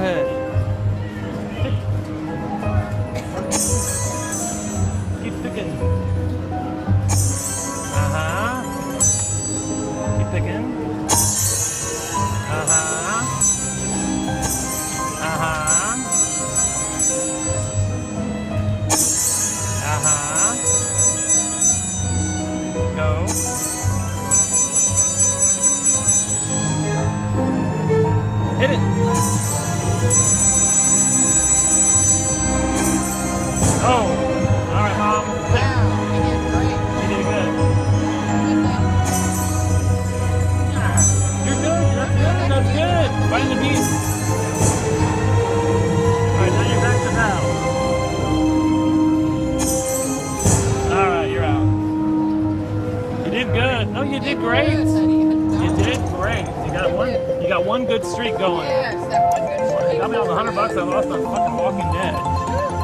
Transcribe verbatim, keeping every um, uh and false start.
ahead. Keep picking. Uh-huh. Keep picking. Uh-huh. Uh-huh. Uh-huh. Go. Hit it. Oh. All right, Mom. Wow, you did great. You did good. You're good. That's good. That's good. Right in the beat. All right, now you're back to Belle. All right, you're out. You did good. No, you did great. You did great. You got one. You got one good streak going. Yes, that one good streak. Got me on the hundred bucks I lost on fucking Walking Dead.